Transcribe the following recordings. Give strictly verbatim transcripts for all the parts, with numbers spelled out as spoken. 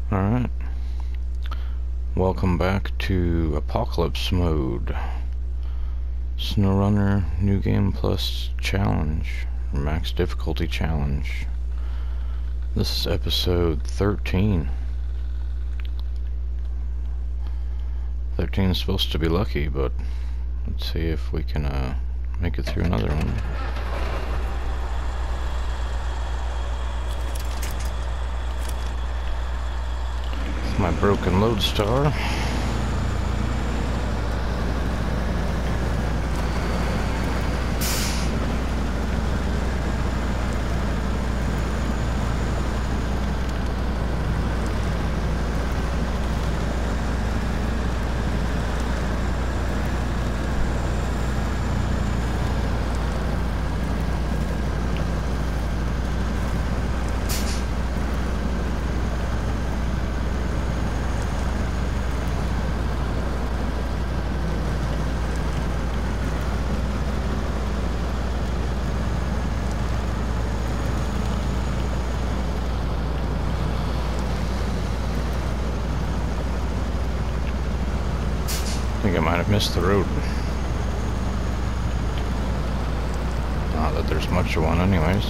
Alright. Welcome back to Apocalypse Mode. SnowRunner New Game Plus Challenge. Max Difficulty Challenge. This is episode thirteen. thirteen is supposed to be lucky, but let's see if we can uh, make it through another one. My broken Lodestar. I think I might have missed the road. Not that there's much of one anyways.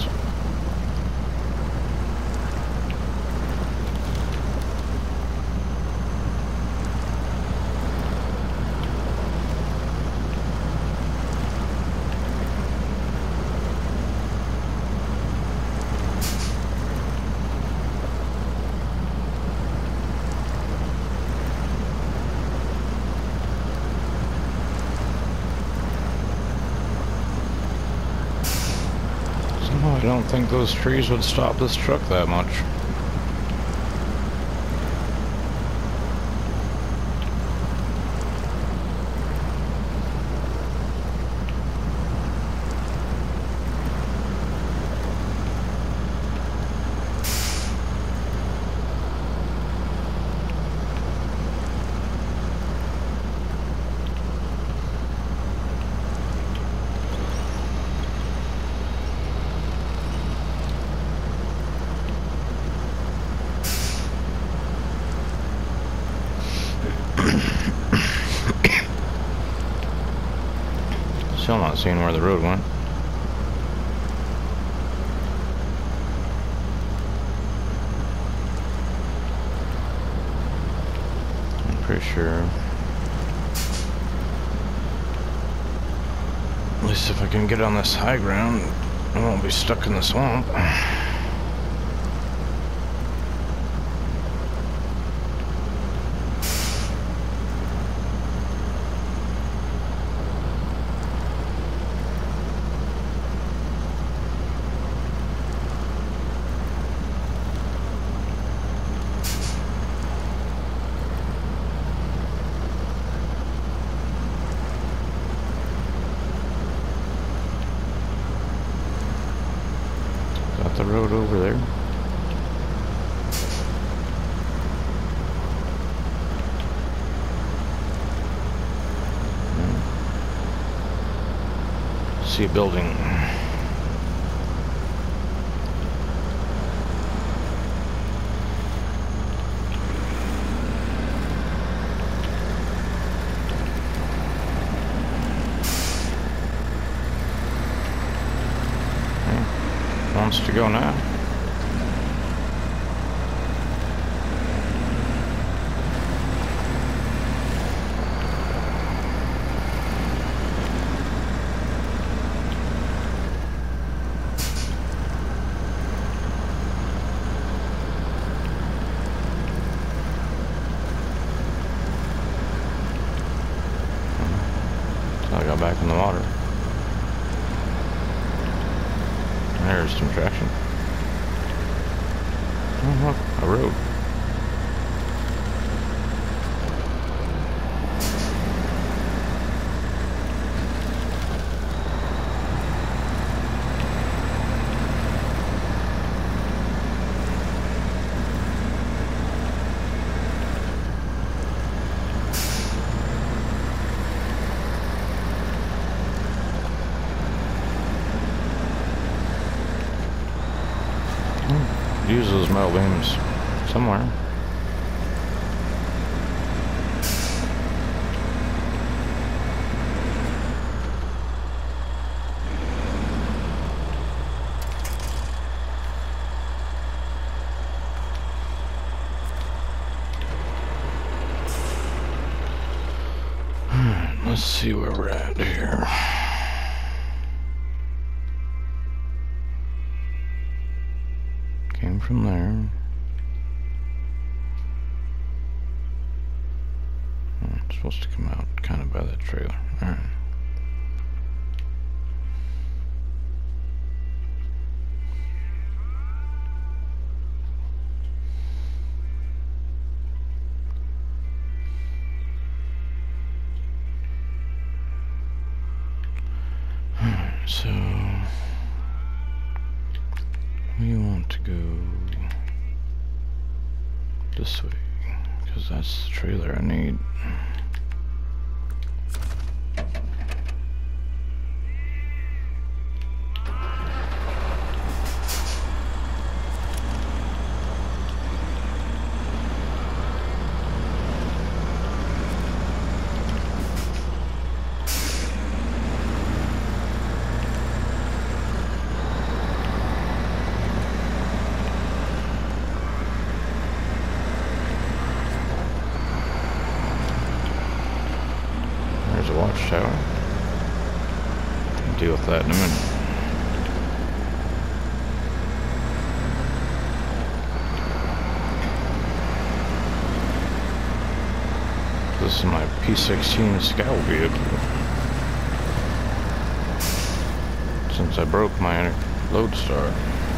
I don't think those trees would stop this truck that much. Still not seeing where the road went. I'm pretty sure. At least if I can get on this high ground, I won't be stuck in the swamp. The road over there. Hmm. See a building. Wants to go now. So I got back in the water. There's some traction. Oh, look, a road. Use those metal beams somewhere. Let's see where we're at here. Came from there. Oh, it's supposed to come out kind of by that trailer. Alright. So we want to go this way because that's the trailer I need. Watchtower. I'll deal with that in a minute. This is my P sixteen Scout vehicle. Since I broke my Lodestar.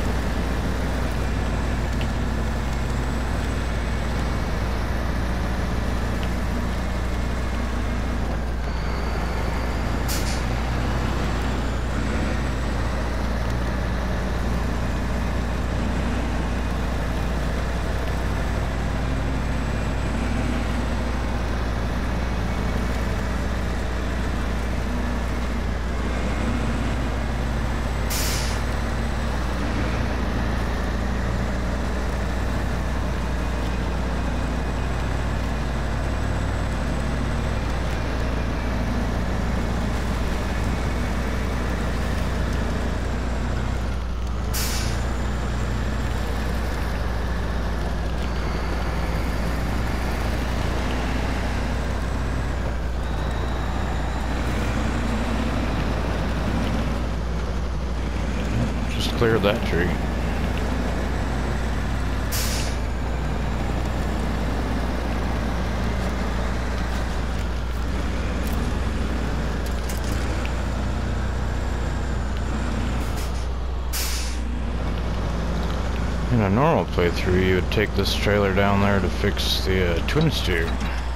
Clear that tree. In a normal playthrough, you would take this trailer down there to fix the uh, twin steer.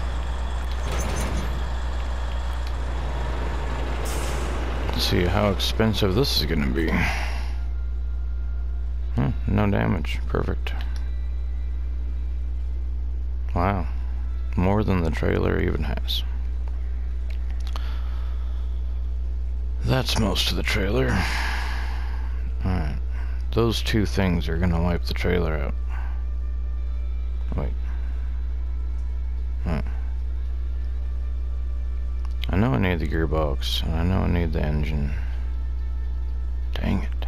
Let's see how expensive this is going to be. Huh, no damage. Perfect. Wow. More than the trailer even has. That's most of the trailer. Alright. Those two things are gonna wipe the trailer out. Wait. Huh. I know I need the gearbox, and I know I need the engine. Dang it.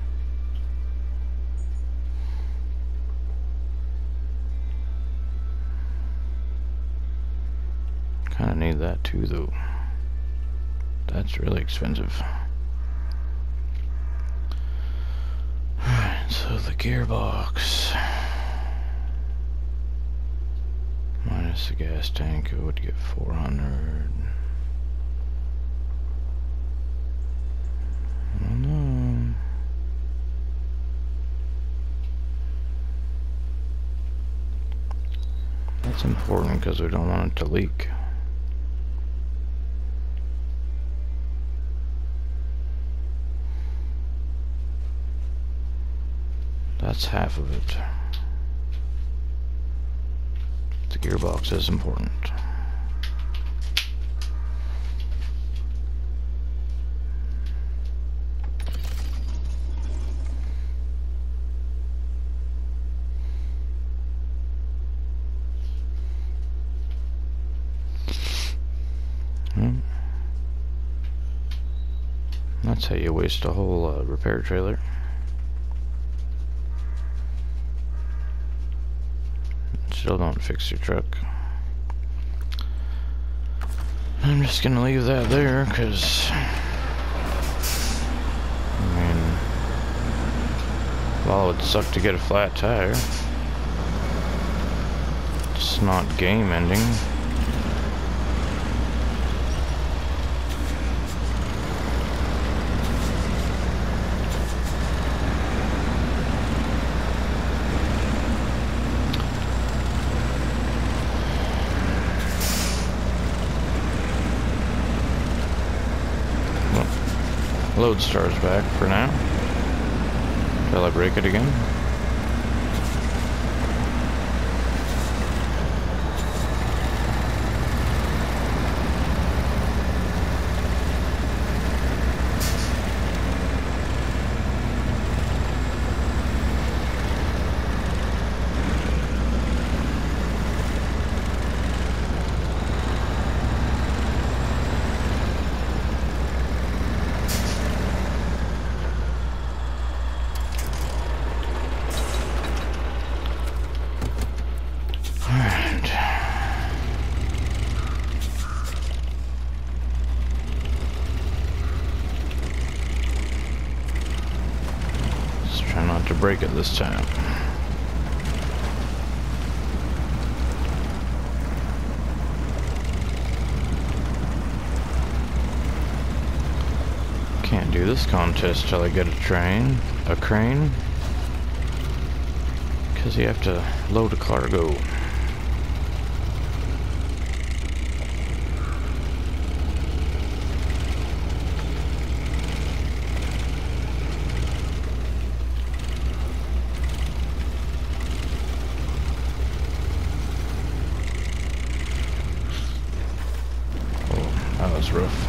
Kinda need that too, though. That's really expensive. Alright, so the gearbox minus the gas tank, I would get four hundred. I don't know. That's important because we don't want it to leak. That's half of it. The gearbox is important. Hmm. That's how you waste a whole uh, repair trailer. Still don't fix your truck. I'm just gonna leave that there, because, I mean, while it would suck to get a flat tire, it's not game ending. Load star's back for now. Till I break it again. To break it this time. Can't do this contest till I get a train, a crane, because you have to load a cargo. That was rough.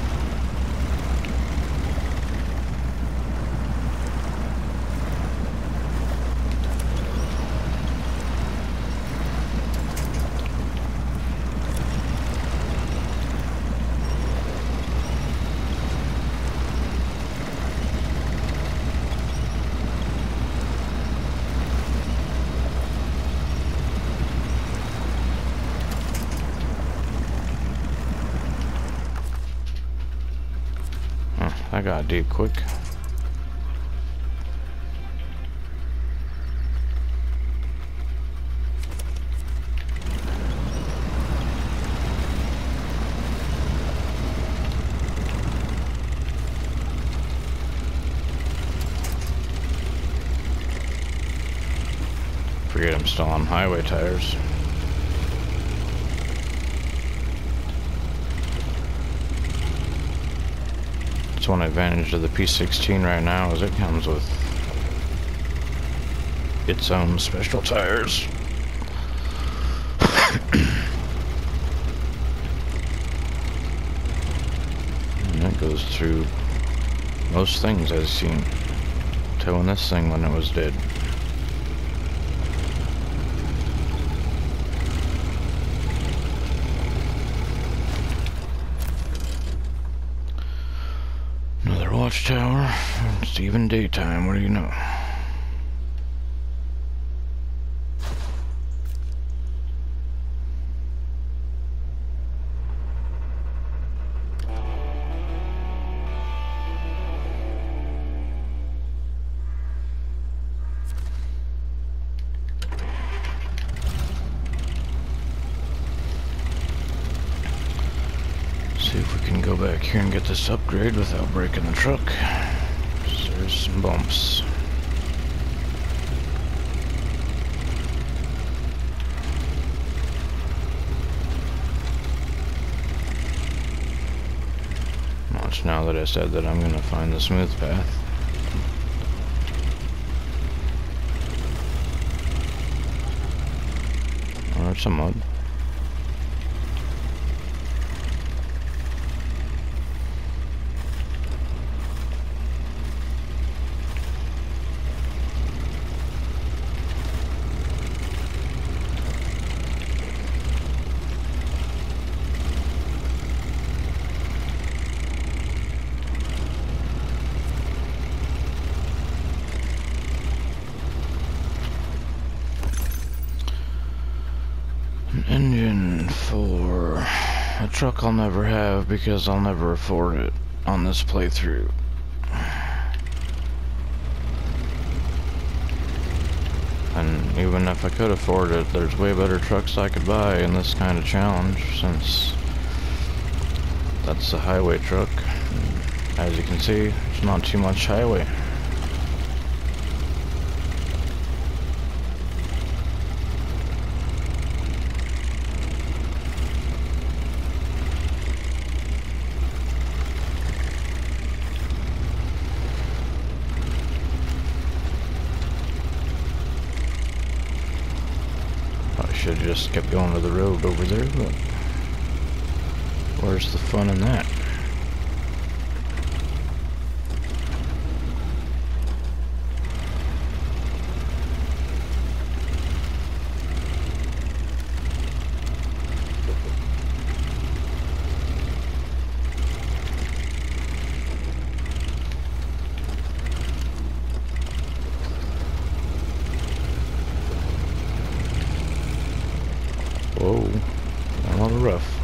I got deep quick. Forget I'm still on highway tires. That's one advantage of the P sixteen right now, is it comes with its own special tires. And it goes through most things I've seen. Towing this thing when it was dead. Watchtower. It's even daytime, what do you know? See if we can go back here and get this upgrade without breaking the truck. There's some bumps. Watch now that I said that I'm gonna find the smooth path. Oh, there's some mud. Engine for A truck I'll never have because I'll never afford it on this playthrough. And even if I could afford it, there's way better trucks I could buy in this kind of challenge, since that's a highway truck. As you can see, there's not too much highway. Should have just kept going to the road over there, but where's the fun in that? Whoa, a lot of rough.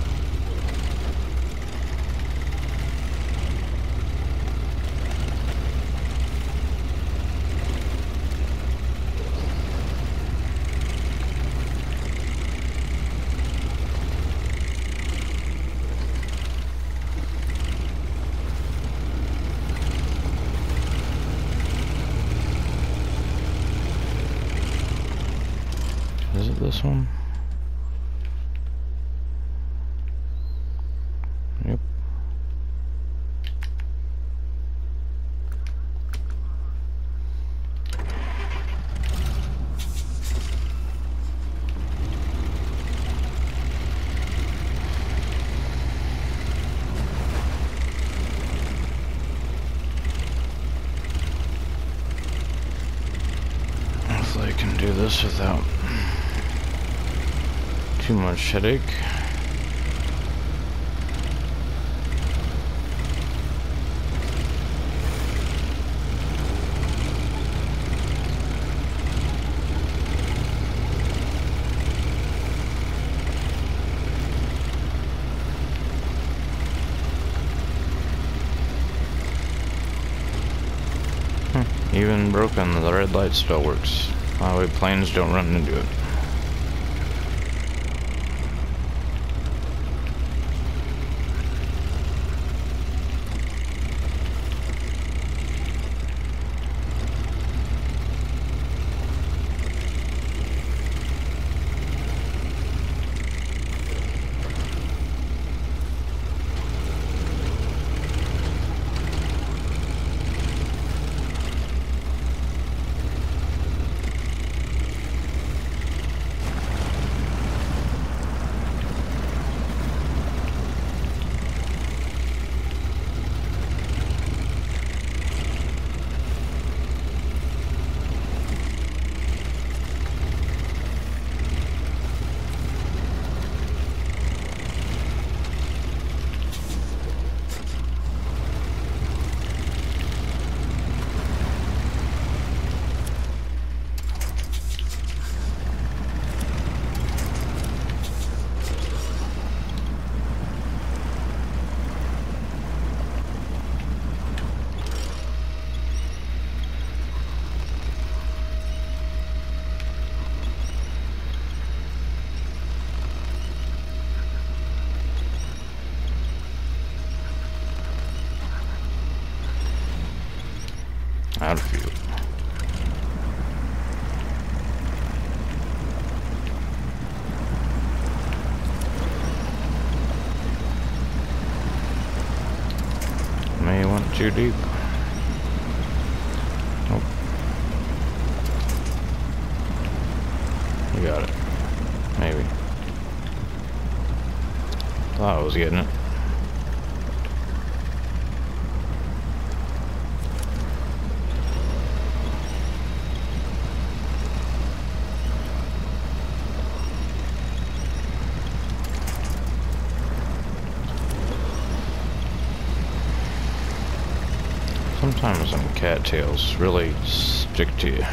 Is it this one? Yep. Hopefully I can do this without too much headache. Even broken, the red light still works. Highway planes don't run into it. Out of fuel. May have went too deep. Nope. We got it. Maybe. Thought I was getting it. Sometimes them cattails really stick to you.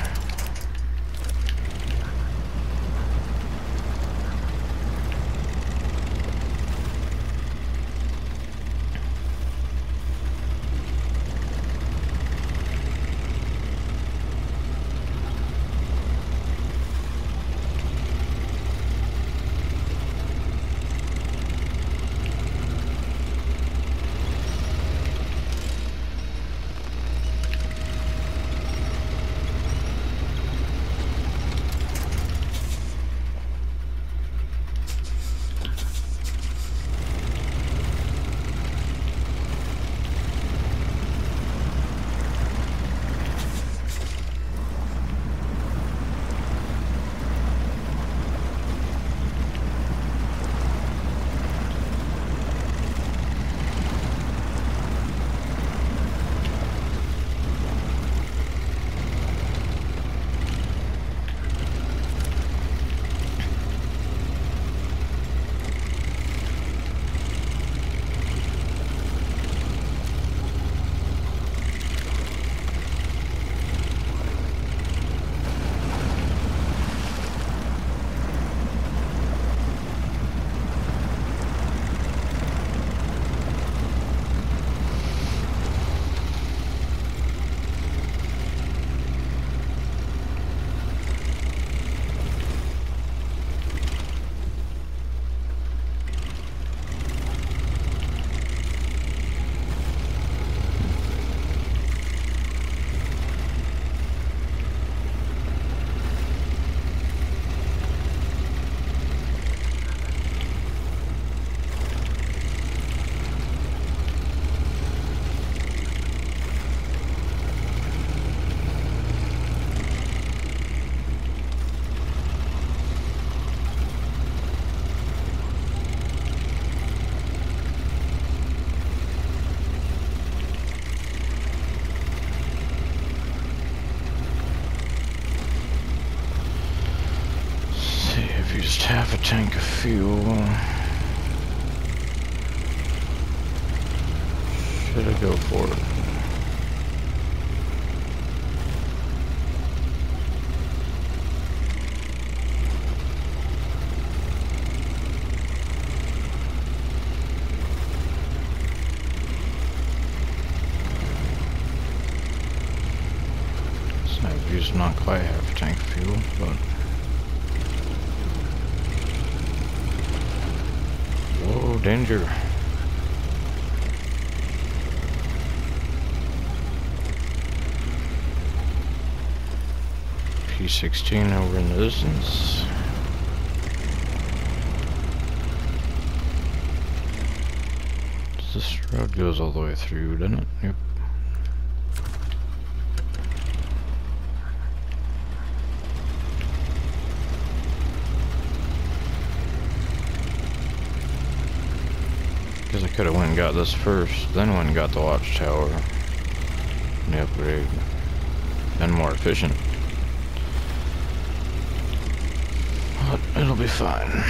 half a tank of fuel. Should I go for it? So I've used not quite half a tank of fuel, but whoa, danger. P sixteen over in the distance. This road goes all the way through, doesn't it? Yep. Because I could have went and got this first, then went and got the watchtower. And the upgrade. And more efficient. But it'll be fine.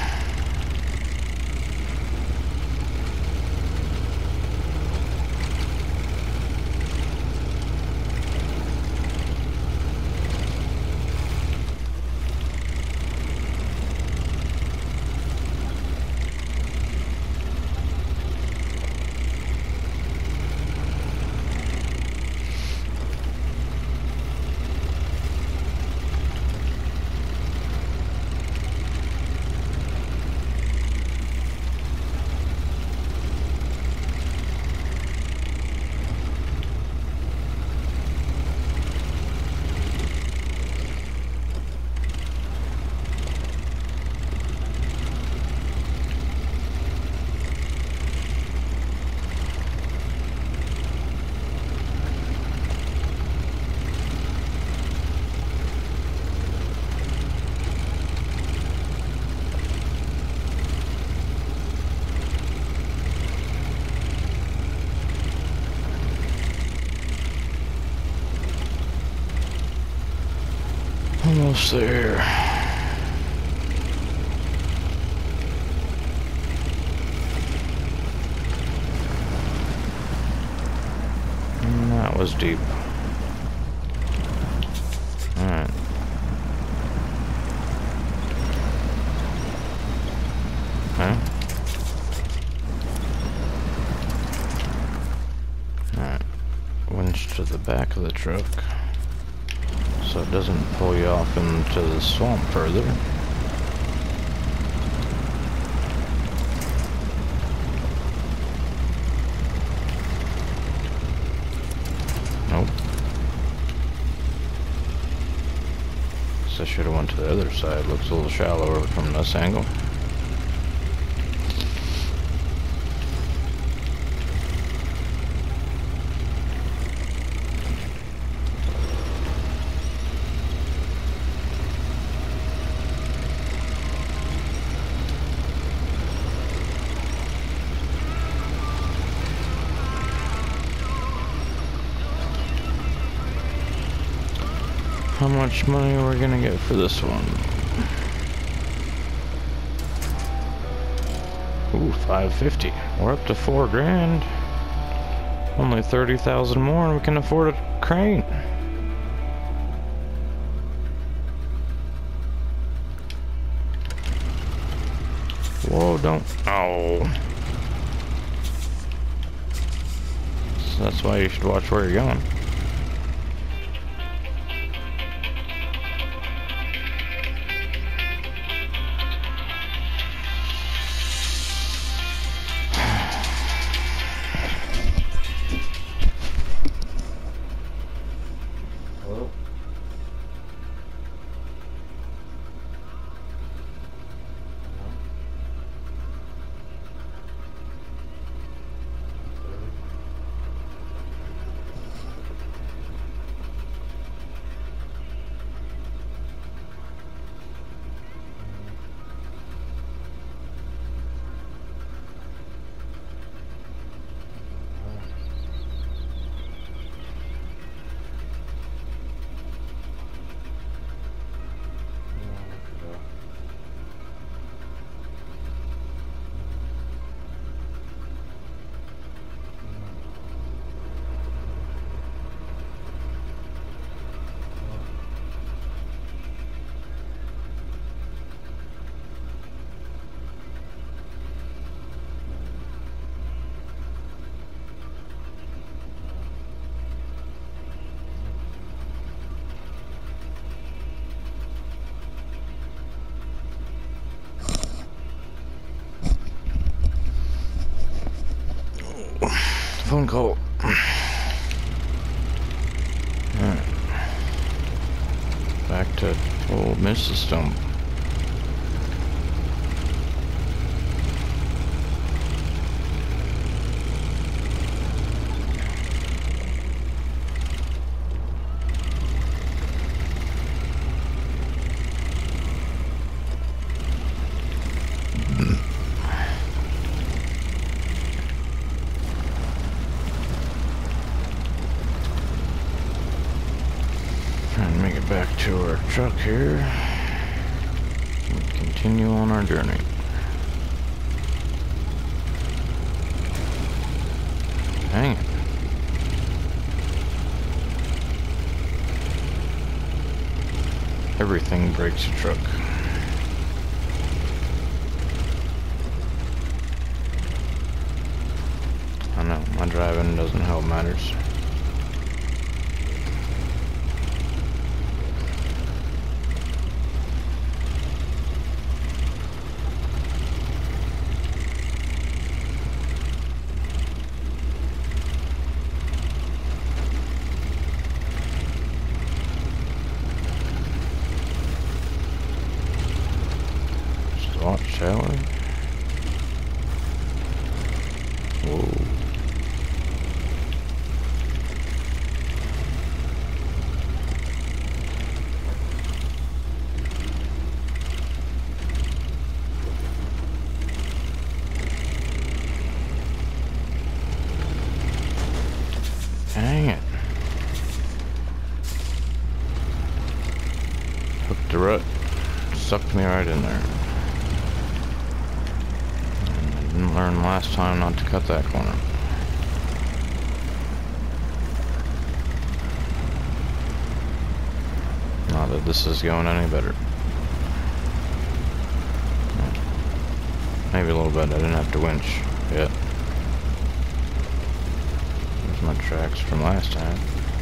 Almost there. And that was deep. Alright. Huh? Alright. Winch to the back of the truck, so it doesn't pull you off into the swamp further. Nope. So I should have went to the other side. Looks a little shallower from this angle. How much money are we gonna get for this one? Ooh, five fifty. We're up to four grand. Only thirty thousand more and we can afford a crane. Whoa, don't. Oh. So that's why you should watch where you're going. phone call. Alright. Back to old Missus Stump. Back to our truck here and continue on our journey. Dang it. Everything breaks a truck. I know, my driving doesn't help matters. Shall we? Whoa. Dang it. Hooked the rut. Sucked me right in there. Learned last time not to cut that corner. Not that this is going any better. Maybe a little bit. I didn't have to winch yet. There's my tracks from last time.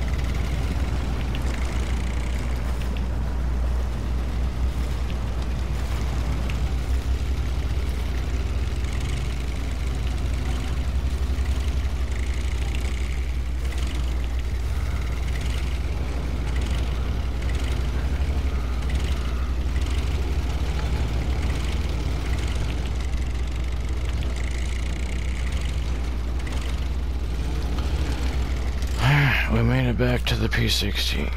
We made it back to the P sixteen.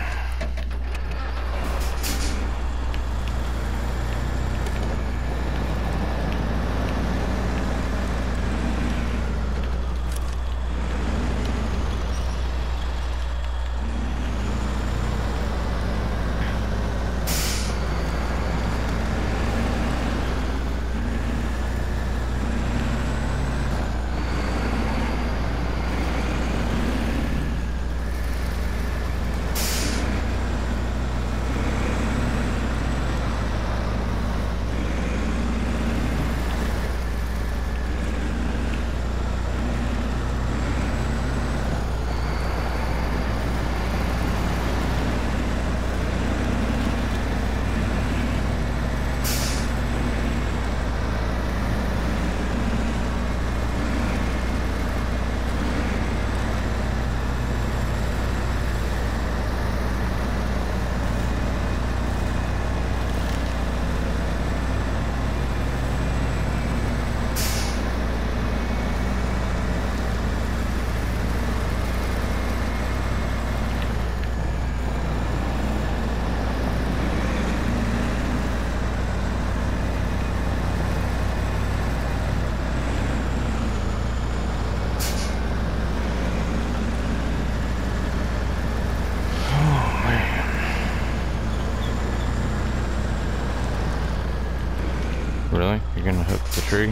Really? You're gonna hook the tree?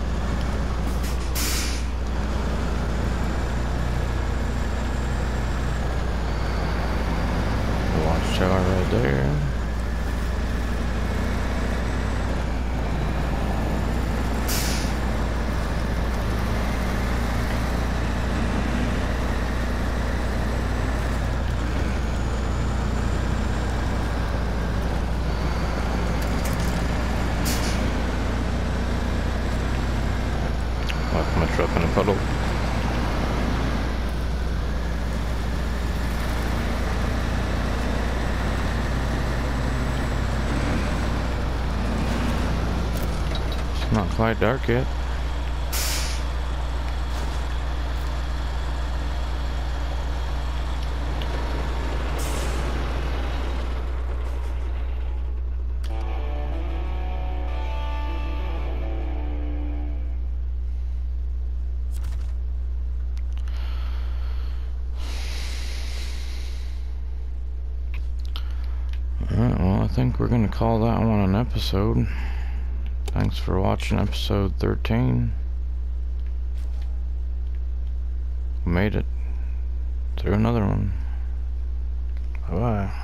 Watch tower right there. Left my truck in a puddle. quite dark yet. Alright, well, I think we're gonna call that one an episode. Thanks for watching episode thirteen. We made it through another one. Bye bye.